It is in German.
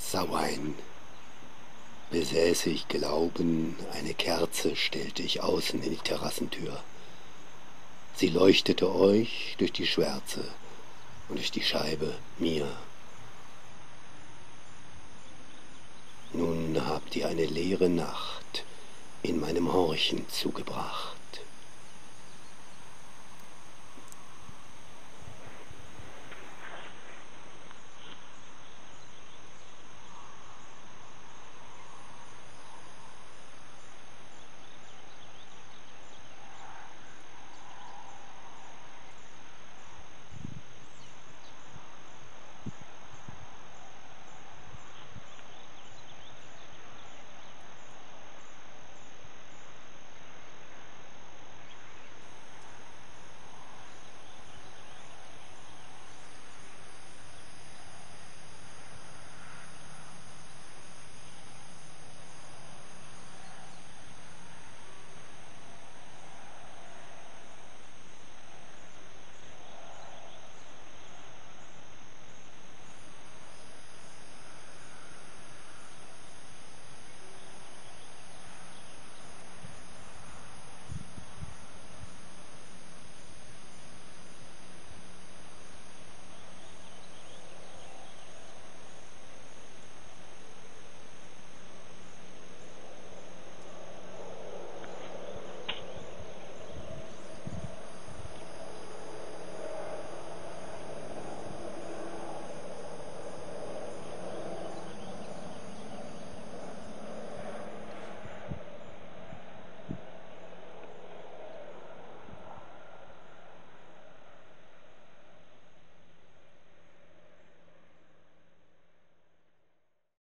Sawein. Besäße ich Glauben, eine Kerze stellte ich außen in die Terrassentür. Sie leuchtete euch durch die Schwärze und durch die Scheibe mir. Nun habt ihr eine leere Nacht in meinem Horchen zugebracht.